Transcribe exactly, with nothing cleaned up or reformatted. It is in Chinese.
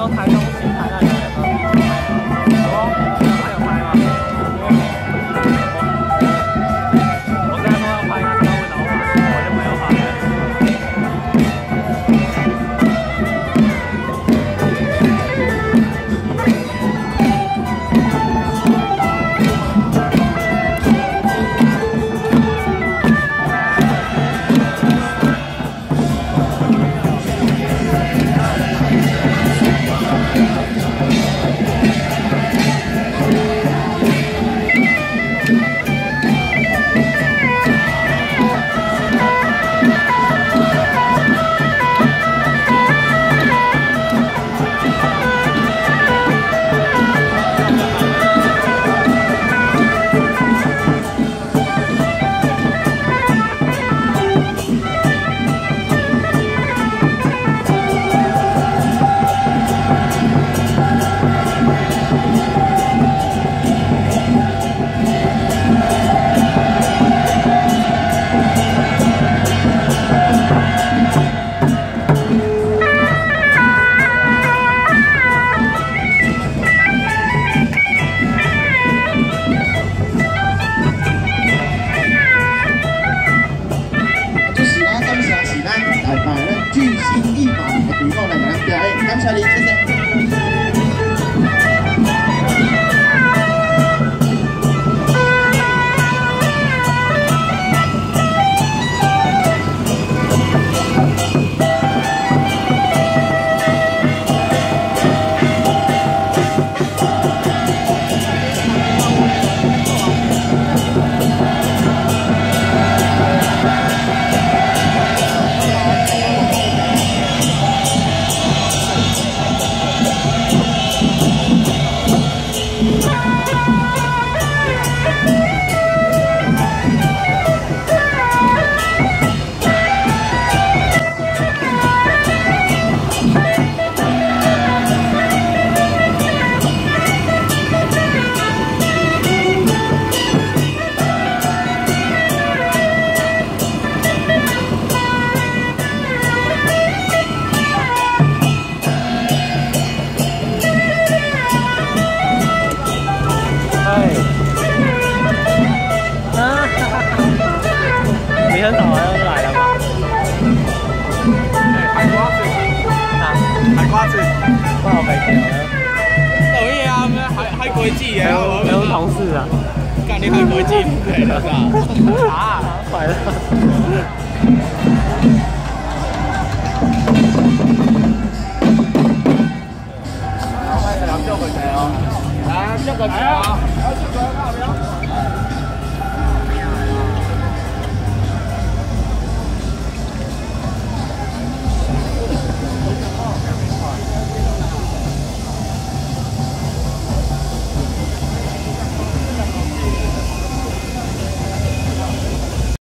后台中新台那里有没有？哦，还有拍吗？我我跟他说要拍，他说问老板，我就没有拍。 感谢你，谢谢。 你很早就来了吗？ 海瓜子啊，海瓜子， 不好肥甜了。 抖音啊，海海鬼记耶， 我没有同事啊。 干你海鬼记不可以的啊！ 啊，坏了。